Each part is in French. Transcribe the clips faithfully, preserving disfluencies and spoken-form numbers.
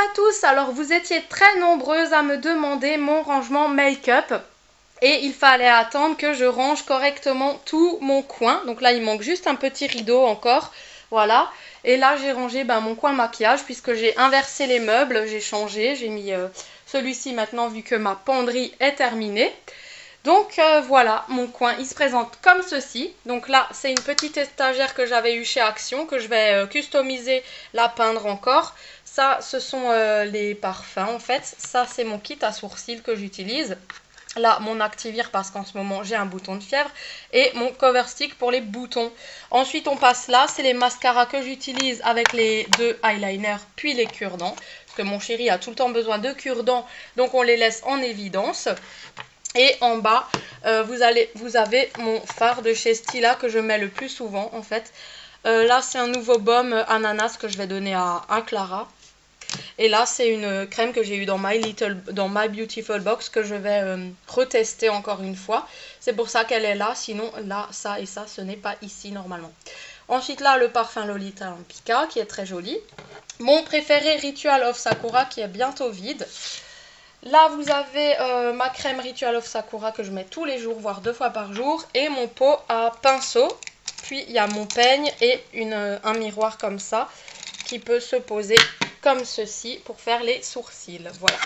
à tous, alors vous étiez très nombreuses à me demander mon rangement make-up et il fallait attendre que je range correctement tout mon coin. Donc là il manque juste un petit rideau encore, voilà. Et là j'ai rangé ben, mon coin maquillage puisque j'ai inversé les meubles, j'ai changé, j'ai mis euh, celui-ci maintenant vu que ma penderie est terminée. Donc euh, voilà, mon coin il se présente comme ceci. Donc là c'est une petite étagère que j'avais eue chez Action, que je vais euh, customiser, la peindre encore. Ça ce sont euh, les parfums en fait, ça c'est mon kit à sourcils que j'utilise. Là mon Activir parce qu'en ce moment j'ai un bouton de fièvre et mon cover stick pour les boutons. Ensuite on passe là, c'est les mascaras que j'utilise avec les deux eyeliners puis les cure-dents. Parce que mon chéri a tout le temps besoin de cure-dents, donc on les laisse en évidence. Et en bas, euh, vous, allez, vous avez mon fard de chez Stila que je mets le plus souvent en fait. Euh, là, c'est un nouveau baume ananas que je vais donner à, à Clara. Et là, c'est une crème que j'ai eue dans My, Little, dans My Beautiful Box que je vais euh, retester encore une fois. C'est pour ça qu'elle est là, sinon là, ça et ça, ce n'est pas ici normalement. Ensuite là, le parfum Lolita Pika qui est très joli. Mon préféré Ritual of Sakura qui est bientôt vide. Là, vous avez euh, ma crème Ritual of Sakura que je mets tous les jours, voire deux fois par jour. Et mon pot à pinceau. Puis, il y a mon peigne et une, un miroir comme ça qui peut se poser comme ceci pour faire les sourcils. Voilà.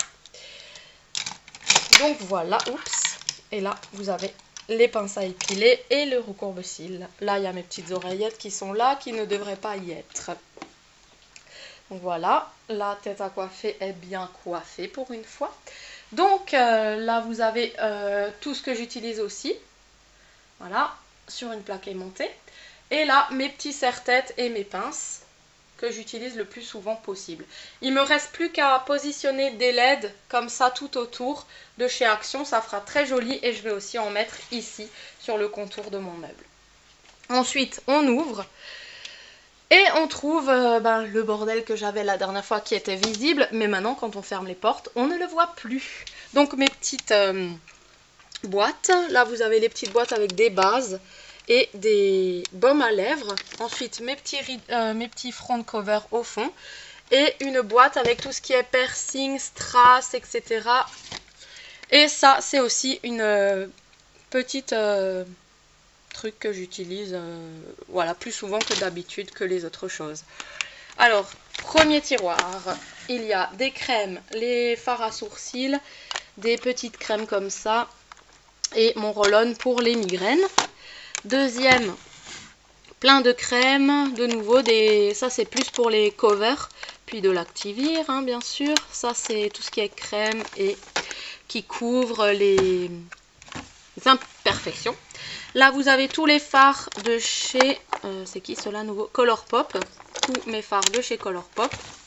Donc, voilà. Oups. Et là, vous avez les pinces à épiler et le recourbe-cils. Là, il y a mes petites oreillettes qui sont là, qui ne devraient pas y être. Donc voilà, la tête à coiffer est bien coiffée pour une fois. Donc euh, là vous avez euh, tout ce que j'utilise aussi. Voilà, sur une plaque aimantée. Et là mes petits serre-têtes et mes pinces que j'utilise le plus souvent possible. Il me reste plus qu'à positionner des L E D comme ça tout autour de chez Action. Ça fera très joli et je vais aussi en mettre ici sur le contour de mon meuble. Ensuite on ouvre. Et on trouve euh, ben, le bordel que j'avais la dernière fois qui était visible, mais maintenant quand on ferme les portes, on ne le voit plus. Donc mes petites euh, boîtes, là vous avez les petites boîtes avec des bases et des baumes à lèvres. Ensuite mes petits, euh, mes petits front cover au fond et une boîte avec tout ce qui est piercing, strass, et cetera. Et ça c'est aussi une euh, petite... Euh, truc que j'utilise euh, voilà, plus souvent que d'habitude que les autres choses. Alors, premier tiroir, il y a des crèmes, les fards à sourcils, des petites crèmes comme ça, et mon roll-on pour les migraines. Deuxième, plein de crèmes, de nouveau, des... ça c'est plus pour les covers, puis de l'Activir, hein, bien sûr. Ça c'est tout ce qui est crème et qui couvre les, les imperfections. Là, vous avez tous les fards de chez... Euh, c'est qui cela nouveau? Colourpop. Tous mes fards de chez Colourpop.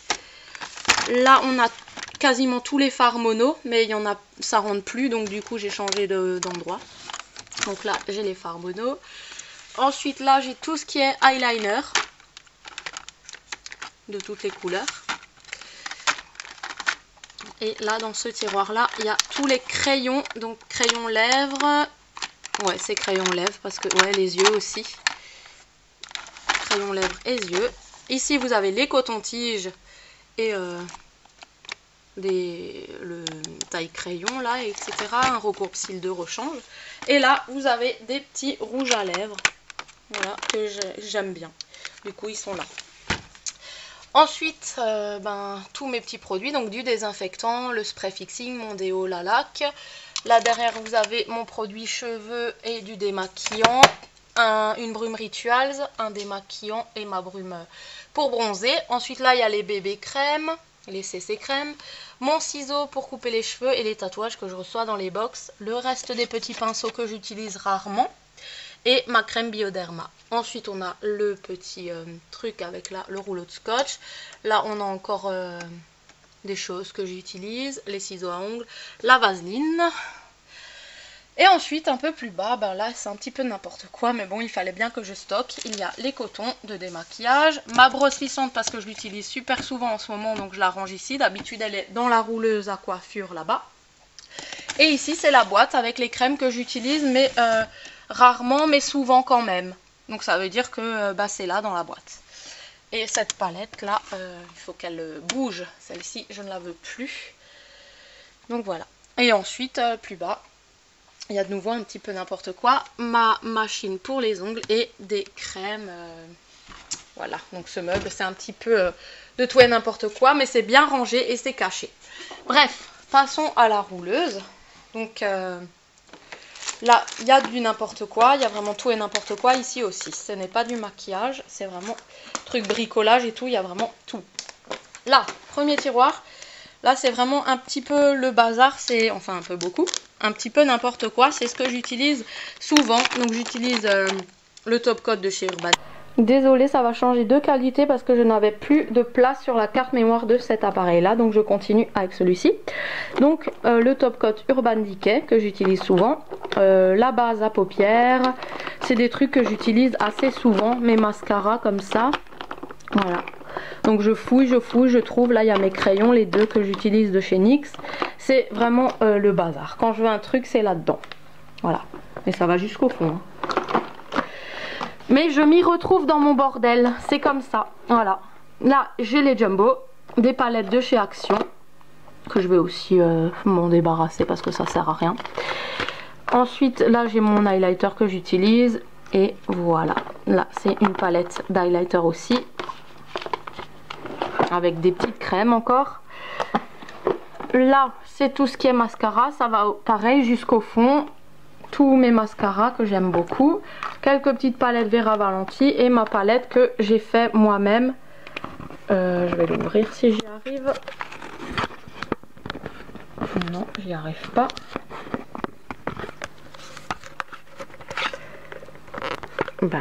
Là, on a quasiment tous les fards mono. Mais il y en a, ça rentre plus. Donc, du coup, j'ai changé d'endroit. De, donc là, j'ai les fards mono. Ensuite, là, j'ai tout ce qui est eyeliner. De toutes les couleurs. Et là, dans ce tiroir-là, il y a tous les crayons. Donc, crayons lèvres... Ouais, c'est crayon lèvres parce que, ouais, les yeux aussi. Crayon lèvres et yeux. Ici, vous avez les cotons-tiges et euh, des, le taille crayon, là, et cetera. Un recourbe-cils de rechange. Et là, vous avez des petits rouges à lèvres. Voilà, que j'aime bien. Du coup, ils sont là. Ensuite, euh, ben, tous mes petits produits. Donc, du désinfectant, le spray fixing, mon déo, la laque. Là derrière vous avez mon produit cheveux et du démaquillant, un, une brume Rituals, un démaquillant et ma brume pour bronzer. Ensuite là il y a les bébés crèmes, les C C crèmes, mon ciseau pour couper les cheveux et les tatouages que je reçois dans les box, le reste des petits pinceaux que j'utilise rarement et ma crème Bioderma. Ensuite on a le petit euh, truc avec là, le rouleau de scotch. Là on a encore... Euh, des choses que j'utilise, les ciseaux à ongles, la vaseline. Et ensuite, un peu plus bas, ben là c'est un petit peu n'importe quoi, mais bon, il fallait bien que je stocke. Il y a les cotons de démaquillage, ma brosse lissante parce que je l'utilise super souvent en ce moment, donc je la range ici. D'habitude, elle est dans la rouleuse à coiffure là-bas. Et ici, c'est la boîte avec les crèmes que j'utilise, mais euh, rarement, mais souvent quand même. Donc ça veut dire que euh, bah, c'est là dans la boîte. Et cette palette là, euh, il faut qu'elle bouge. Celle-ci, je ne la veux plus. Donc voilà. Et ensuite, euh, plus bas, il y a de nouveau un petit peu n'importe quoi. Ma machine pour les ongles et des crèmes. Euh, voilà, donc ce meuble, c'est un petit peu euh, de tout et n'importe quoi, mais c'est bien rangé et c'est caché. Bref, passons à la rouleuse. Donc euh, là, il y a du n'importe quoi, il y a vraiment tout et n'importe quoi ici aussi. Ce n'est pas du maquillage, c'est vraiment truc bricolage et tout, il y a vraiment tout. Là, premier tiroir, là c'est vraiment un petit peu le bazar, c'est enfin un peu beaucoup, un petit peu n'importe quoi. C'est ce que j'utilise souvent, donc j'utilise euh, le top coat de chez Urban. Désolée, ça va changer de qualité parce que je n'avais plus de place sur la carte mémoire de cet appareil là, donc je continue avec celui-ci. Donc euh, le top coat Urban Decay que j'utilise souvent, euh, la base à paupières, c'est des trucs que j'utilise assez souvent, mes mascaras comme ça, voilà. Donc je fouille, je fouille, je trouve, là il y a mes crayons, les deux que j'utilise de chez N Y X, c'est vraiment euh, le bazar. Quand je veux un truc, c'est là-dedans, voilà, et ça va jusqu'au fond, hein. Mais je m'y retrouve dans mon bordel, c'est comme ça, voilà. Là, j'ai les Jumbo, des palettes de chez Action, que je vais aussi euh, m'en débarrasser parce que ça sert à rien. Ensuite, là, j'ai mon highlighter que j'utilise, et voilà. Là, c'est une palette d'highlighter aussi, avec des petites crèmes encore. Là, c'est tout ce qui est mascara, ça va pareil jusqu'au fond. Tous mes mascaras que j'aime beaucoup, quelques petites palettes Vera Valenti et ma palette que j'ai fait moi-même. Euh, je vais l'ouvrir si j'y arrive. Non, j'y arrive pas. Ben.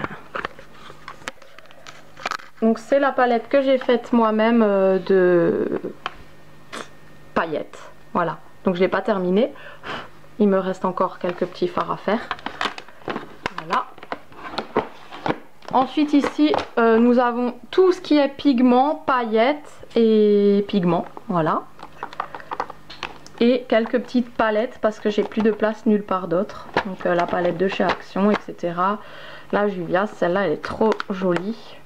Donc c'est la palette que j'ai faite moi-même euh, de paillettes. Voilà. Donc je l'ai pas terminée. Il me reste encore quelques petits fards à faire. Voilà. Ensuite ici, euh, nous avons tout ce qui est pigments, paillettes et pigments. Voilà. Et quelques petites palettes parce que j'ai plus de place nulle part d'autre. Donc euh, la palette de chez Action, et cetera. La Juvia's, celle-là elle est trop jolie.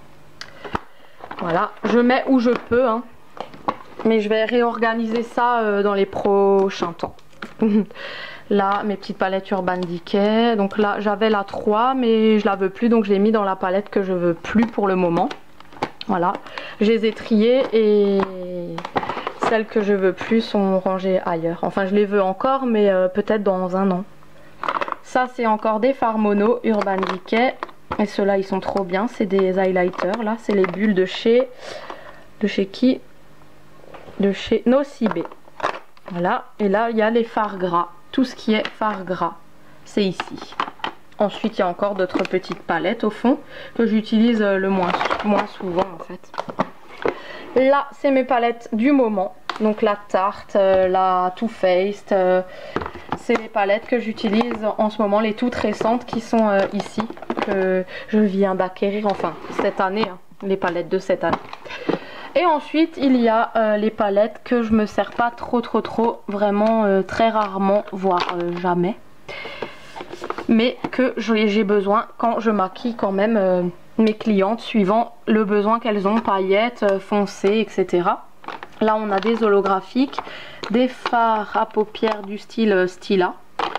Voilà. Je mets où je peux, hein. Mais je vais réorganiser ça euh, dans les prochains temps. Là, mes petites palettes Urban Decay. Donc là, j'avais la trois, mais je la veux plus. Donc je l'ai mis dans la palette que je veux plus pour le moment. Voilà. Je les ai triées et celles que je veux plus sont rangées ailleurs. Enfin, je les veux encore, mais euh, peut-être dans un an. Ça, c'est encore des fards mono Urban Decay. Et ceux-là, ils sont trop bien. C'est des highlighters. Là, c'est les bulles de chez... De chez qui? De chez Nocibé. Voilà, et là il y a les fards gras, tout ce qui est fards gras, c'est ici. Ensuite il y a encore d'autres petites palettes au fond, que j'utilise le moins, moins souvent en fait. Là c'est mes palettes du moment, donc la Tarte, euh, la Too Faced, euh, c'est les palettes que j'utilise en ce moment, les toutes récentes qui sont euh, ici, que je viens d'acquérir, enfin cette année, hein, les palettes de cette année. Et ensuite il y a euh, les palettes que je me sers pas trop trop trop, vraiment euh, très rarement, voire euh, jamais. Mais que j'ai besoin quand je maquille quand même euh, mes clientes suivant le besoin qu'elles ont, paillettes, euh, foncées, et cetera. Là on a des holographiques, des fards à paupières du style euh, Stila.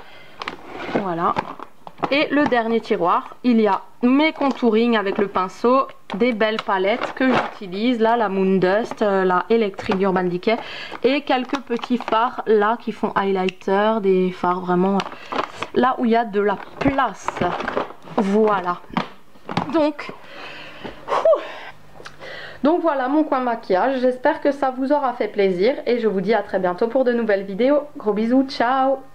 Voilà. Et le dernier tiroir, il y a mes contouring avec le pinceau, des belles palettes que j'utilise, là la Moon Dust, euh, la Electric Urban Decay et quelques petits fards là qui font highlighter, des fards vraiment là où il y a de la place. Voilà. Donc, ouf. Donc voilà mon coin maquillage, j'espère que ça vous aura fait plaisir et je vous dis à très bientôt pour de nouvelles vidéos. Gros bisous, ciao!